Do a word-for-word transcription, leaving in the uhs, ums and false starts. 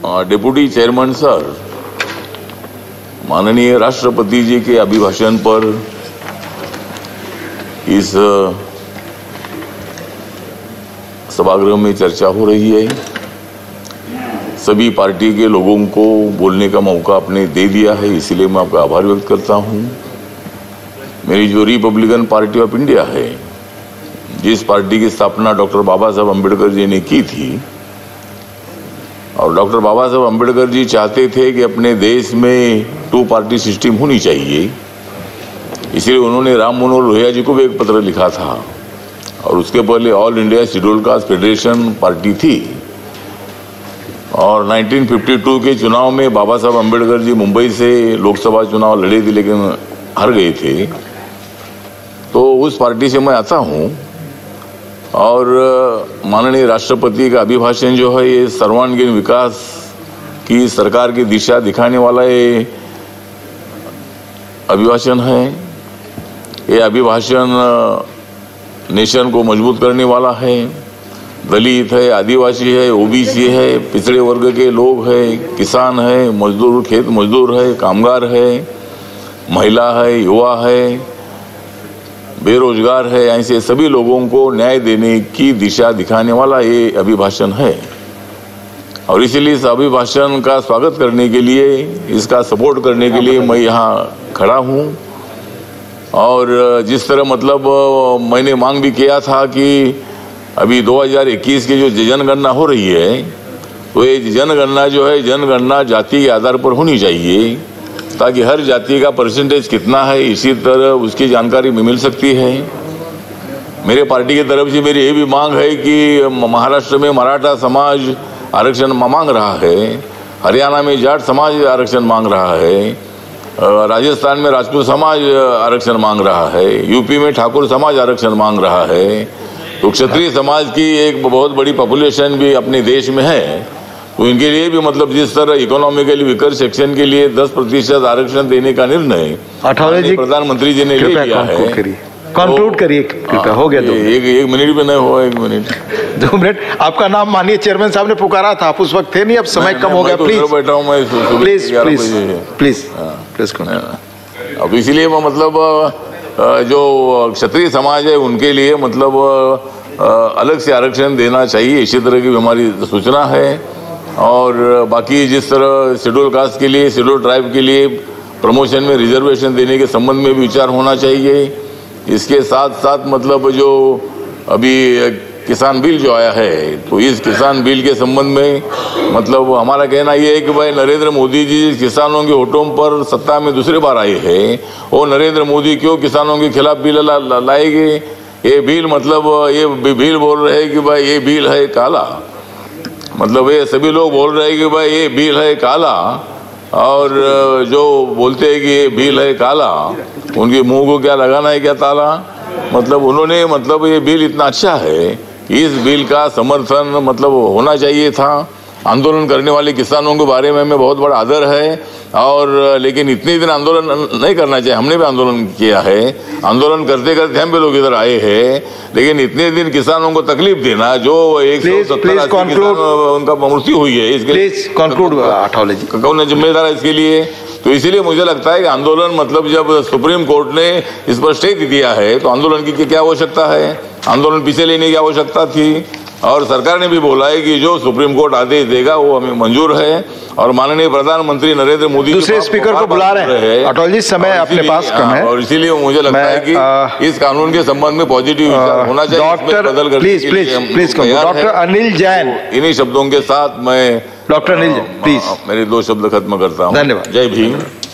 Deputy chairman sir, माननीय राष्ट्रपति जी के अभिभाषण पर इस सभागृह में चर्चा हो रही है। सभी पार्टी के लोगों को बोलने का मौका आपने दे दिया है, इसलिए मैं आपका आभार व्यक्त करता हूं। मेरी जो रिपब्लिकन पार्टी ऑफ इंडिया है, जिस पार्टी की स्थापना डॉक्टर बाबा साहब अम्बेडकर जी ने की थी, और डॉक्टर बाबा साहब अम्बेडकर जी चाहते थे कि अपने देश में टू पार्टी सिस्टम होनी चाहिए, इसलिए उन्होंने राम मनोहर लोहिया जी को भी एक पत्र लिखा था। और उसके पहले All India Scheduled Caste Federation Party थी, और उन्नीस सौ बावन के चुनाव में बाबा साहब अम्बेडकर जी मुंबई से लोकसभा चुनाव लड़े थे, लेकिन हार गए थे। तो उस पार्टी से मैं आता हूं, और माननीय राष्ट्रपति का अभिभाषण जो है, ये सर्वांगीण विकास की सरकार की दिशा दिखाने वाला ये अभिभाषण है। ये अभिभाषण नेशन को मजबूत करने वाला है। दलित है, आदिवासी है, ओबीसी है, पिछड़े वर्ग के लोग हैं, किसान है, मजदूर, खेत मजदूर है, कामगार है, महिला है, युवा है, बेरोजगार है, ऐसे सभी लोगों को न्याय देने की दिशा दिखाने वाला ये अभिभाषण है। और इसीलिए इस अभिभाषण का स्वागत करने के लिए, इसका सपोर्ट करने के लिए मैं यहाँ खड़ा हूँ। और जिस तरह मतलब मैंने मांग भी किया था कि अभी दो हज़ार इक्कीस की जो जनगणना हो रही है, तो ये जनगणना जो है, जनगणना जाति के आधार पर होनी चाहिए, ताकि हर जाति का परसेंटेज कितना है, इसी तरह उसकी जानकारी मिल सकती है। मेरे पार्टी की तरफ से मेरी ये भी मांग है कि महाराष्ट्र में मराठा समाज आरक्षण मांग रहा है, हरियाणा में जाट समाज आरक्षण मांग रहा है, राजस्थान में राजपूत समाज आरक्षण मांग रहा है, यूपी में ठाकुर समाज आरक्षण मांग रहा है। तो क्षत्रिय समाज की एक बहुत बड़ी पॉपुलेशन भी अपने देश में है, तो इनके लिए भी मतलब जिस तरह इकोनॉमिकली वीकर सेक्शन के लिए दस प्रतिशत आरक्षण देने का निर्णय प्रधानमंत्री जी ने ले लिया है। कंक्लूड करिए, कृपया हो गया। दो एक एक मिनट भी नहीं हुआ, एक मिनट दो मिनट आपका नाम माननीय चेयरमैन साहब ने पुकारा था, आप उस वक्त थे नहीं, अब समय कम हो गया। प्लीज बैठा हूँ मैं, प्लीज प्लीज प्लीज प्लीज अब इसलिए मैं मतलब जो क्षत्रिय समाज है उनके लिए मतलब अलग से आरक्षण देना चाहिए, इसी तरह की हमारी सूचना है। और बाकी जिस तरह शेड्यूल कास्ट के लिए, शेड्यूल ट्राइब के लिए प्रमोशन में रिजर्वेशन देने के संबंध में भी विचार होना चाहिए। इसके साथ साथ मतलब जो अभी किसान बिल जो आया है, तो इस किसान बिल के संबंध में मतलब हमारा कहना ये है कि भाई नरेंद्र मोदी जी किसानों के होठों पर सत्ता में दूसरी बार आए हैं, और नरेंद्र मोदी क्यों किसानों के खिलाफ बिल ला, ला, लाएंगे। ये बिल मतलब ये बिल बोल रहे हैं कि भाई ये बिल है काला, मतलब ये सभी लोग बोल रहे हैं कि भाई ये बिल है काला, और जो बोलते हैं कि ये बिल है काला, उनके मुंह को क्या लगाना है, क्या ताला। मतलब उन्होंने मतलब ये बिल इतना अच्छा है, इस बिल का समर्थन मतलब होना चाहिए था। आंदोलन करने वाले किसानों के बारे में हमें बहुत बड़ा आदर है, और लेकिन इतने दिन आंदोलन नहीं करना चाहिए। हमने भी आंदोलन किया है, आंदोलन करते करते हम भी लोग इधर आए हैं, लेकिन इतने दिन किसानों को तकलीफ देना, जो एक सौ सत्तर उनका मृत्यु हुई है, इसके लिए कौन जिम्मेदार है इसके लिए। तो इसीलिए मुझे लगता है कि आंदोलन मतलब जब सुप्रीम कोर्ट ने इस पर स्टे दिया है, तो आंदोलन की क्या आवश्यकता है, आंदोलन पीछे लेने की आवश्यकता थी। और सरकार ने भी बोला है कि जो सुप्रीम कोर्ट आदेश देगा वो हमें मंजूर है। और माननीय प्रधानमंत्री नरेंद्र मोदी दूसरे स्पीकर को बुला रहे हैं। अटल जी, समय अपने पास कम है, और इसीलिए मुझे लगता है कि आ, इस कानून के संबंध में पॉजिटिव विचार होना चाहिए। Doctor please please please doctor Anil Jain, इन्हीं शब्दों के साथ मैं डॉक्टर अनिल जैन प्लीज मेरे दो शब्द खत्म करता हूँ। धन्यवाद। जय भीम।